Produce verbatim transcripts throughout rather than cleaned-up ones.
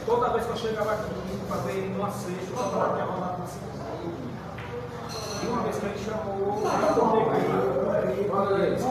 toda vez que eu chegava aqui para ver ele numa sexta, eu estava aqui arrumado na segunda. E uma vez que ele chamou, eu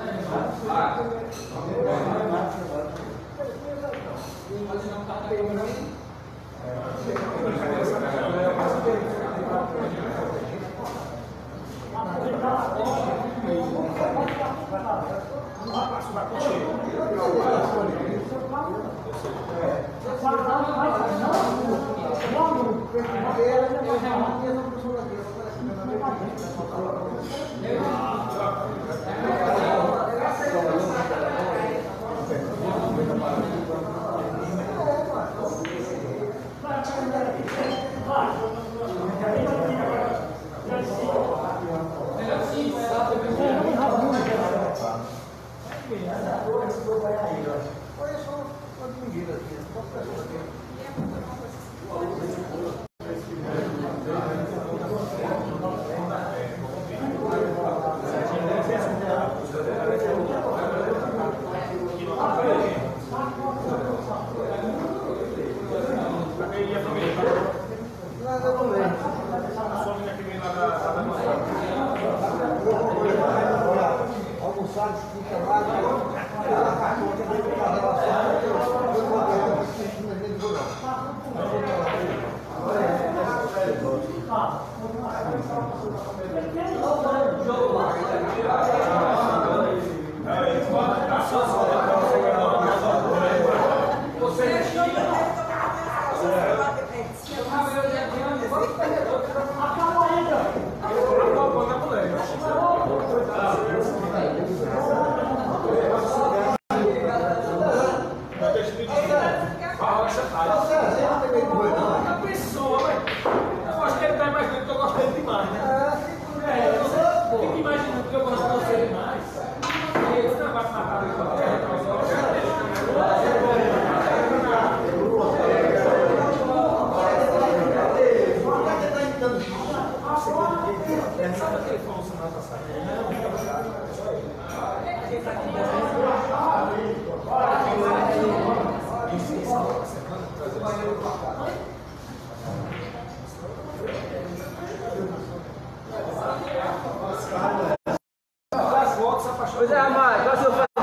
Pois é, Amado, qual é o seu pai?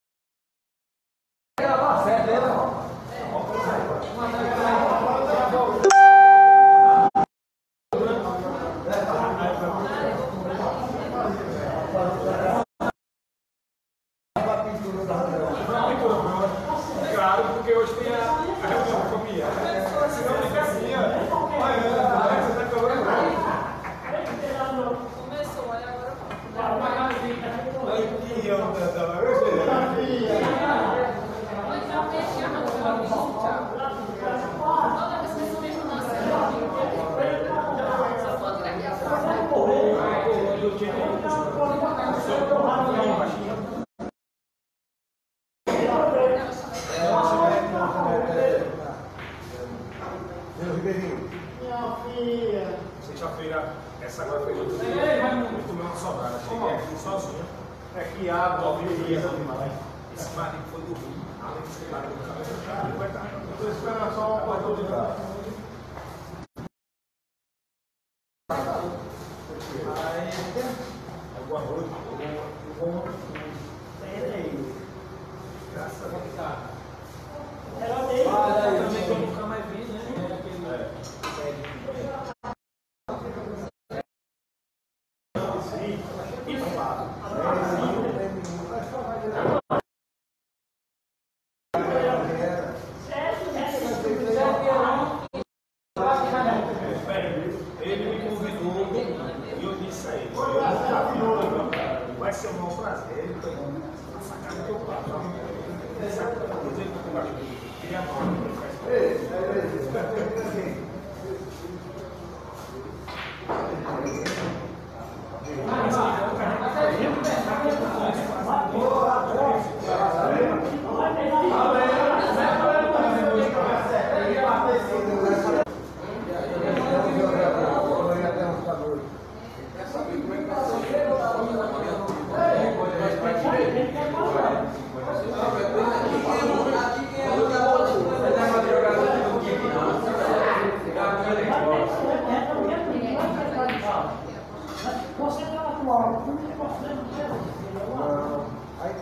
Claro, porque hoje tem a reunião de comida. Se não fica assim, ó. Você tá cobrando. Começou, olha agora. Olha que onda, tá vendo? Sexta-feira, essa agora foi outro dia. Eu tomei uma sobrada. Cheguei aqui sozinho. É que água, beleza demais. Esse marido foi dormir. Além de ser marido do cabelo, vai estar. Estou esperando só uma oportunidade. Boa noite. Graças a Deus. Também que eu nunca mais vi, né? Ele me convidou e eu disse a ele, eu nunca vi, vai ser um bom prazer. Ele foi na sacada que eu faço. Ele sabe que eu dizer que eu gosto de queria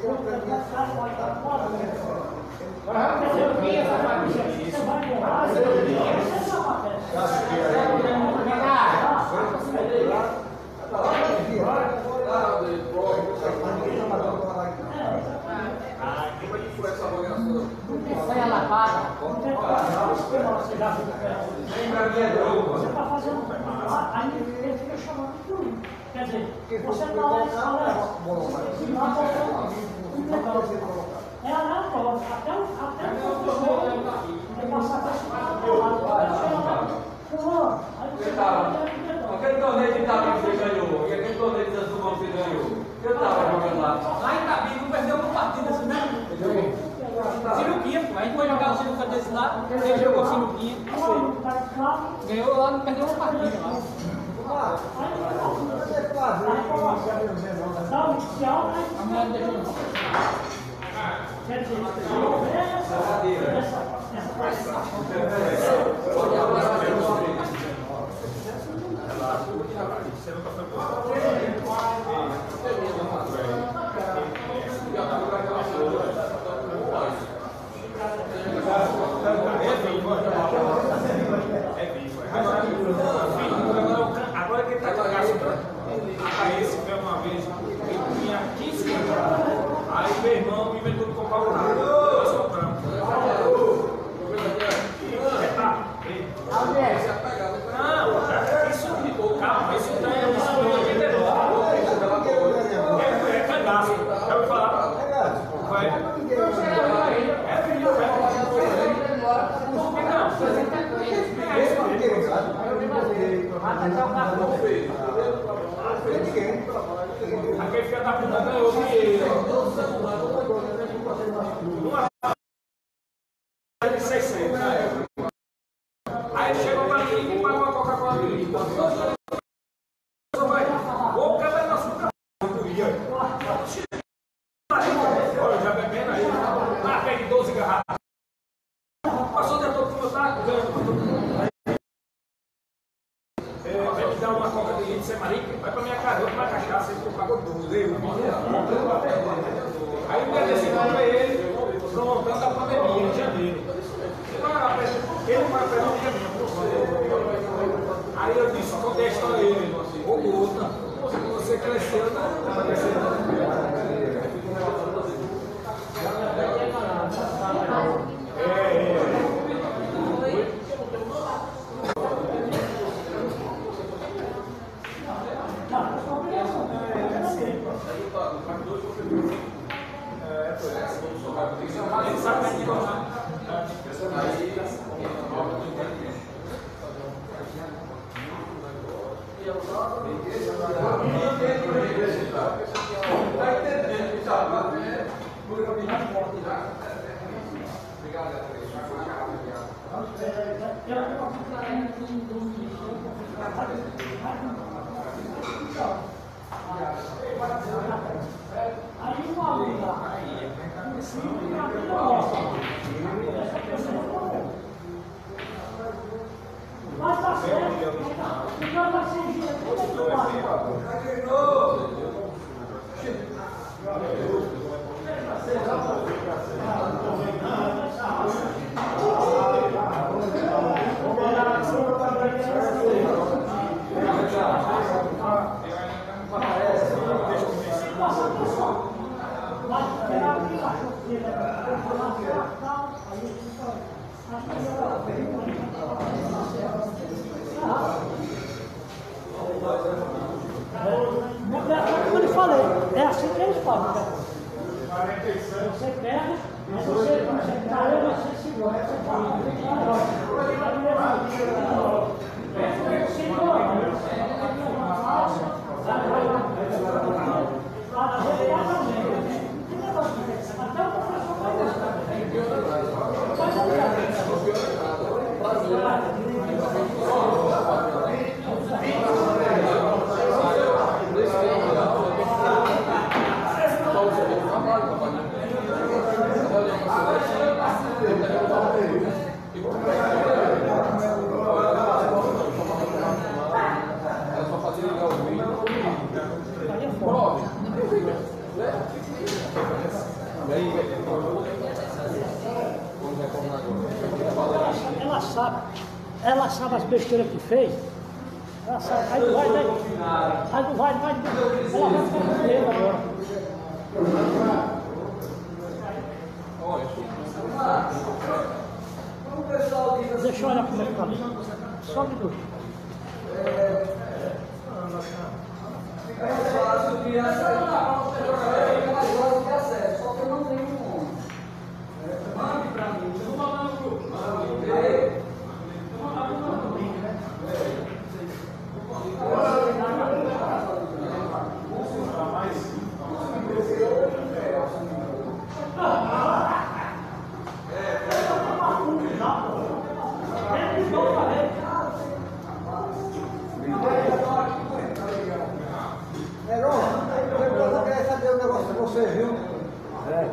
Você está fazendo aí ele fica chamando tudo. Quer dizer, você está lá e fala, é, não, pode. Até o professor vai passar para esse lado. Aquele torneio de Itabira que você ganhou, e aquele torneio de Zasumão que você ganhou, eu estava jogando lá. Lá em Itabira não perdeu uma partida assim, né? Sinuquinha, pô. A gente foi jogar o sinuca desse lá, ele jogou sinuquinha. Ganhou lá, não perdeu uma partida lá. A mulher não deixou não. Quer dizer, essa Você nunca foi bom. É vivo. Agora que ele está com a caça, a esse foi uma vez, ele tinha quinze anos. Aí meu irmão me inventou de comprar o carro. Nós compramos. Não, isso, calma, isso não é isso não é é pedaço. Já ouviu falar? Vai. É vivo, é aquele filho da puta ganhou de seiscentos. Aí chegou pra mim e pagou uma Coca-Cola de litro. Ou o cara da açúcar. Olha, já bebendo aí. Ah, pegue doze garrafas. Passou o dia todo como eu estava ganhando. Vai me dar uma coca de litro sem marica, vai pra minha casa, eu tomar cachaça, ele pagou doze. Aí o dia desse eu pra ele, promontando a pandemia em janeiro. Ele vai pegar um caminho. Aí eu disse, contei a história a ele, ô gota, você cresceu, não vai crescer não. É, é. Ele sabe que não aí uma luta. Mas tá certo. Então vai ser gira. Como eu falei, é assim que eles falam. Você pega, mas você você cai, você segura, você fala. Até o professor vai gostar. Thank you. Ela sabe, ela sabe as besteiras que fez. Ela sabe, aí não vai, né? Aí não vai, vai, ela vai ficar com medo agora. Deixa eu olhar como é que tá ali. Só um minuto. Só que eu não tenho como. Mande pra mim. Eu vou mandar no grupo. Você viu? É.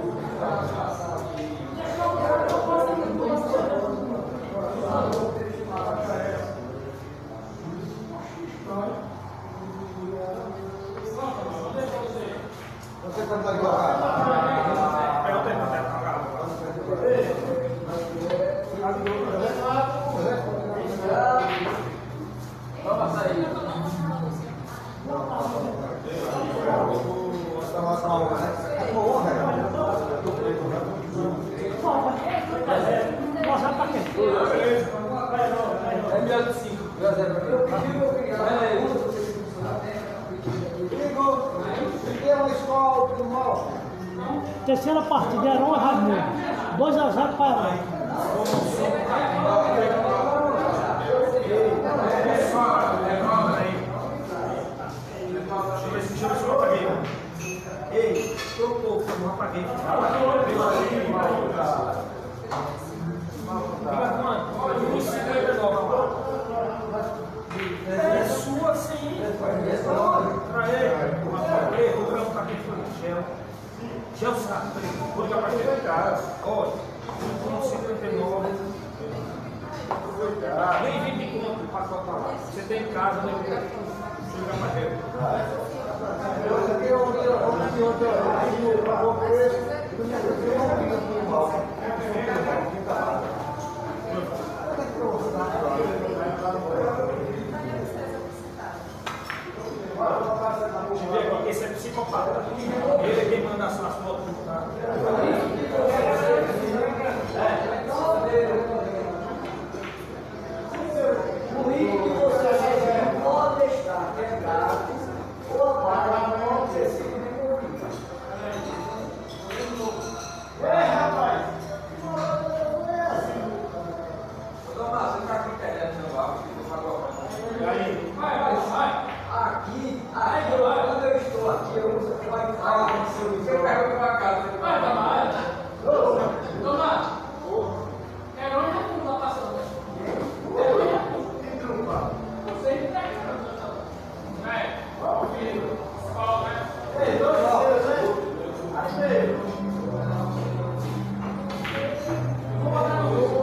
Você quando vai colocar? Pega o tempo até pagar. Vamos passar aí. Mostrar pra quem? É melhor de cinco. Eu pedi, eu peguei. Tem uma escola do mal. Terceira partida, Heron e Raimundo. dois a zero para Heron. Deixa eu ver se eu apaguei. Ei, trocou, não apaguei. É sua sim. Pra ele. O branco tá aqui foi o gel. Gel sabe, vou ligar pra ele. Olha, cinquenta e nove. Nem vinte conto pra faltar lá. Você tem em casa, né? Deixa eu ligar pra ele. Esse aqui é o que eu vou preço. Esse é psicopata. Ele é quem manda as suas fotos. O link que você quiser pode deixar, que é grátis, ou apaga, não precisa de convite. É, rapaz. Tomás, você tá com internet no barco? E aí? Vai, vai, vai. Aqui, aqui, quando eu estou aqui, eu uso o Wi-Fi. Você pega o meu casa. Vai, Tomás. Tomás. É onde eu não tá passando. Você está aqui. É. Filho. Qual, né? Ei, dois dias, hein? Aí, Vou botar no grupo.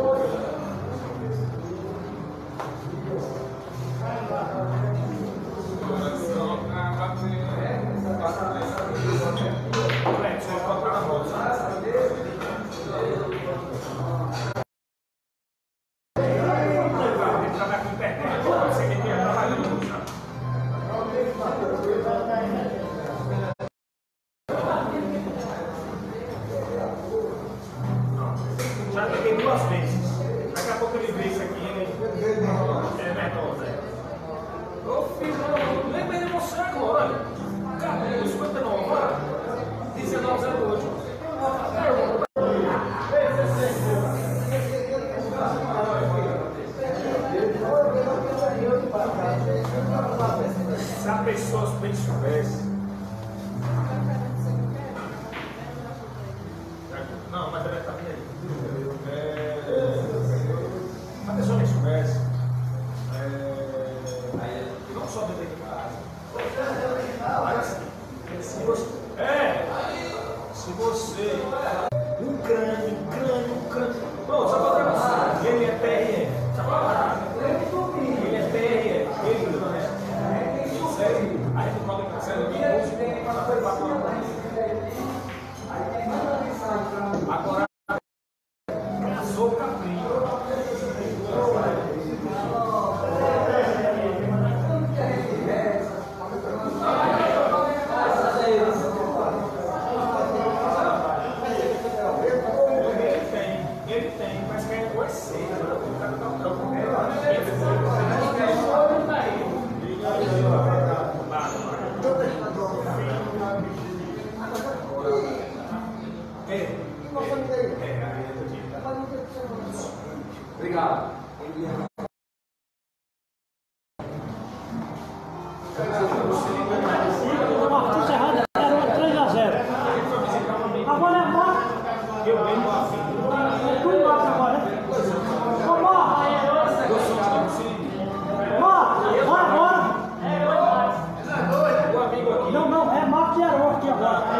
Já peguei duas vezes. Daqui a pouco ele vê isso aqui. É menor, Zé. Ô filho, não lembrei de você agora. Cara, cinquenta e nove, dezenove zero oito. Se a pessoa bem soubesse. Não, mas ela está aí. É, se a pessoa bem soubesse. É, não só dentro de casa. Mas, se você. É! Se você. Um crânio, um crânio, um crânio. Bom, só para você. Ele é P R E. Ele é P R E. Ele não é. Sério? Aí tu coloca a cena de música para fazer. Obrigado. O Martins Serrano era três a zero. Agora é Marcos. Eu lembro a fim. É tudo Marcos agora. Ô Marcos! Marcos, vai agora! Não, não, é Marcos e Aroa aqui agora.